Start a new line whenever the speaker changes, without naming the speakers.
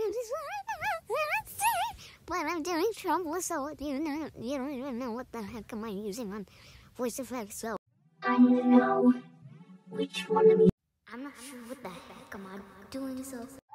But I'm doing trouble, so you don't even know what the heck am I using on voice effects, so
I need to know which one of you.
I'm not sure what the heck am I doing, so